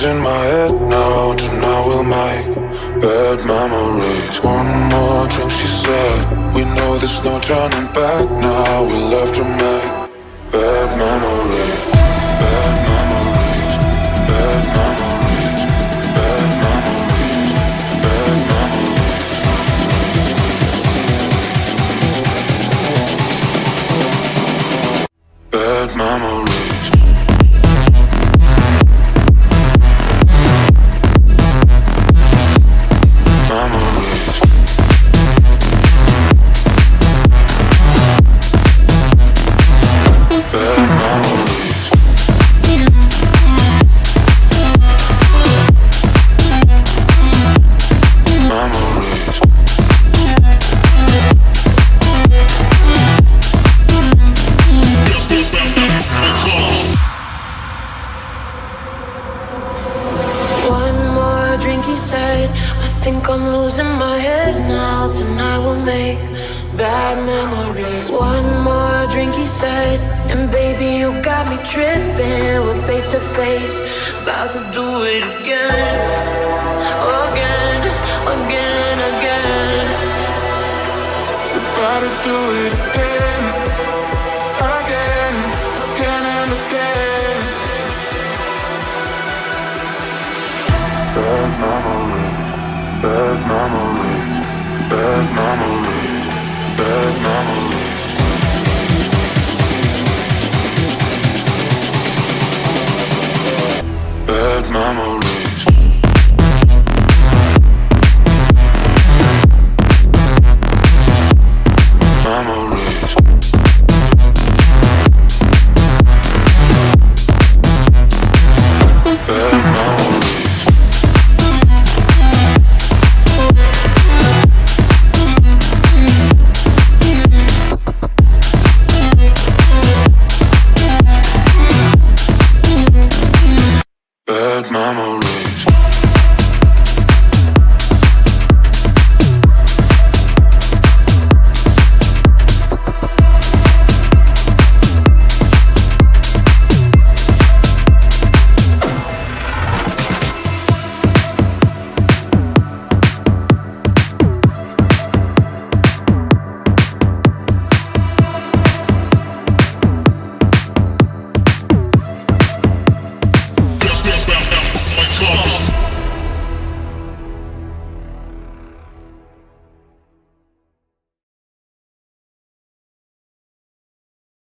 in my head now, tonight we'll make bad memories. One more drink, she said. We know there's no turning back now. We'll have to make bad memories. Bad memories. Bad memories. Bad memories. Bad memories. Bad memories. Bad memories.